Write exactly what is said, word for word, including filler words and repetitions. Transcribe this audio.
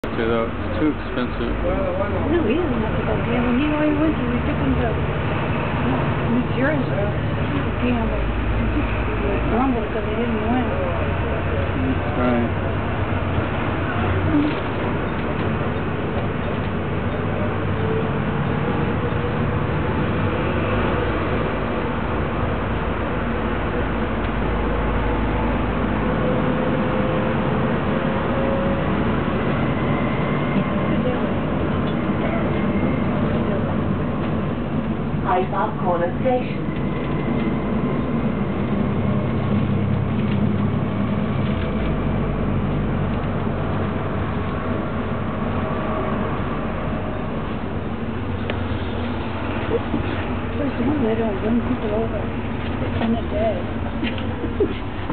Though it's too expensive. No, he doesn't have to go gambling. You know, he went to, we took him to New Jersey to gamble. He grumbled because he didn't win. Right. Hyde Corner Station. First of all, they don't run people over on a day.